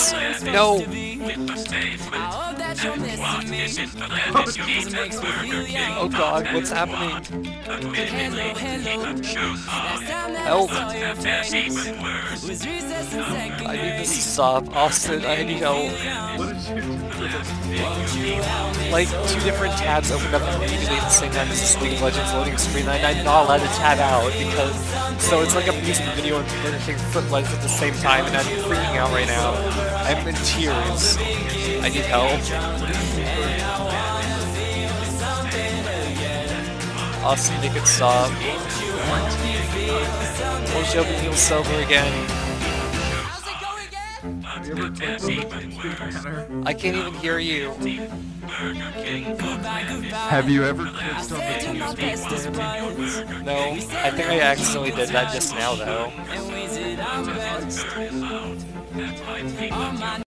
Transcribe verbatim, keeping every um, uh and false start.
Please! No! Oh god, what's happening? Help! I need this to stop. Austin, I need help. Like, two different tabs opened up immediately at the same time as this League of Legends loading screen, and I'm not allowed to tab out because... So it's like a music video and finishing footlights at the same time, and I'm freaking out right now. I'm in tears. I need help. Austin, make it stop. Won't you open feels sober again? I can't even hear you. Have you ever clicked on the Teams button? No, I think I accidentally did that just now though.